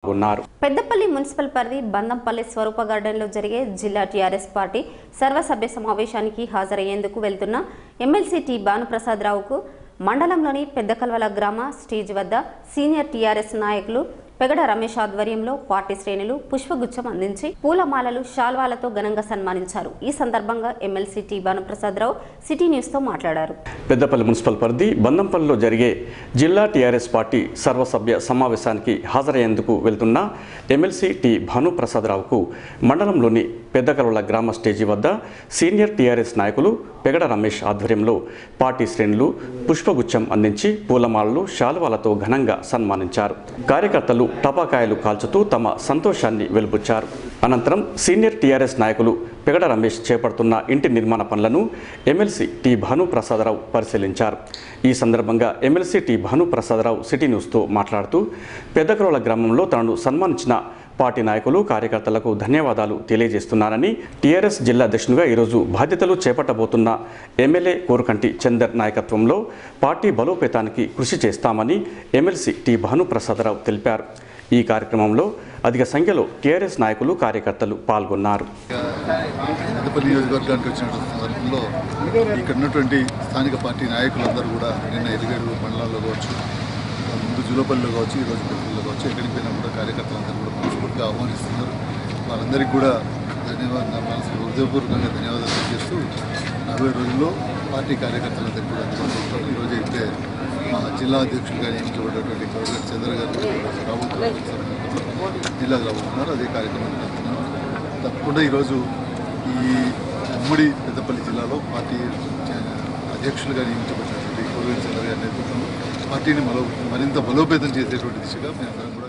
పాల్గొన్నారు. పెద్దపల్లి మున్సిపల్ పరిధి బందంపల్లి స్వరూప గార్డెన్లో జరిగే జిల్లా టీఆర్ఎస్ పార్టీ సర్వసభ్య సమావేశానికి హాజరయ్యేందుకు వెళ్తున్న ఎమ్మెల్సీ టి భానుప్రసాద్ రావుకు మండలంలోని పెద్దకల్వల గ్రామ స్టేజ్ వద్ద సీనియర్ టీఆర్ఎస్ నాయకులు పెగడ రమేష్ ఆధ్వర్యంలో పార్టీ శ్రేణులు పుష్పగుచ్చం అందించి పూలమాలలు శాల్వాలతో ఘనంగా సన్మానించారు. ఈ సందర్భంగా MLC T Bhanuprasad Rao city news తో మాట్లాడారు. పెద్దపల్లి మున్సిపల్ పరిధి బందంపల్లిలో జరిగే జిల్లా టీఆర్ఎస్ పార్టీ సర్వసభ్య సమావేశానికి హాజరయ్యేందుకు వెళ్తున్న ఎమ్మెల్సీ టి భానుప్రసాద్ రావుకు మండలంలోని పెద్దకల్వల గ్రామ స్టేజీ వద్ద సీనియర్ టీఆర్ఎస్ నాయకులు పెగడ రమేష్ ఆధ్వర్యంలో పార్టీ శ్రేణులు పుష్పగుచ్చం అందించి పూలమాలలు శాలువాలతో ఘనంగా సన్మానించారు. కార్యకర్తలు టపాకాయలు కాల్చుతూ తమ సంతోషాన్ని వెలుబుచ్చారు. అనంతరం సీనియర్ టీఆర్ఎస్ నాయకులు పెగడ రమేష్ చేపడుతున్న ఇంటి నిర్మాణ పనులను ఎమ్మెల్సీ టి భానుప్రసాదరావు పరిశీలించారు. ఈ సందర్భంగా ఎమ్మెల్సీ టి భానుప్రసాదరావు సిటీ న్యూస్తో మాట్లాడుతూ పెద్దకల్వల గ్రామంలో తనను సన్మానించిన పార్టీ నాయకులు కార్యకర్తలకు ధన్యవాదాలు తెలియజేస్తున్నారని, టీఆర్ఎస్ జిల్లా అధ్యక్షునిగా ఈరోజు బాధ్యతలు చేపట్టబోతున్న ఎమ్మెల్యే కోరుకంటి చందర్ నాయకత్వంలో పార్టీ బలోపేతానికి కృషి చేస్తామని ఎమ్మెల్సీ టి భానుప్రసాదరావు తెలిపారు. ఈ కార్యక్రమంలో అధిక సంఖ్యలో టీఆర్ఎస్ నాయకులు కార్యకర్తలు పాల్గొన్నారు. పెద్దపల్లి నియోజకవర్గానికి వచ్చిన సందర్భంలో ఇక్కడ ఉన్నటువంటి స్థానిక పార్టీ నాయకులందరూ కూడా నిన్న ఎలిగేడు మండలాల్లో కావచ్చు, ముందు జూలపల్లిలో కావచ్చు, ఈరోజు పెద్దపల్లిలో కావచ్చు, ఎక్కడికి పోయినా కూడా కార్యకర్తలందరూ కూడా మనస్ఫూర్తిగా ఆహ్వానిస్తున్నారు. వాళ్ళందరికీ కూడా హృదయపూర్వకంగా ధన్యవాదాలు తెలియజేస్తూ 40 రోజుల్లో పార్టీ కార్యకర్తలందరికీ కూడా అందుబాటులో ఈరోజు అయితే మా జిల్లా అధ్యక్షులుగా నియమించబడినటువంటి కోరుకంటి చంద్ర గారు రాబోతున్నారు, జిల్లాకు రాబోతున్నారు. అదే కార్యక్రమం జరుగుతున్నారు. తప్పకుండా ఈరోజు ఈ ఉమ్మడి పెద్దపల్లి జిల్లాలో పార్టీ అధ్యక్షులుగా నియమించబడినటువంటి కోరుకంటి చంద్ర గారి నేతృత్వంలో పార్టీని మరింత బలోపేతం చేసేటువంటి దిశగా మేము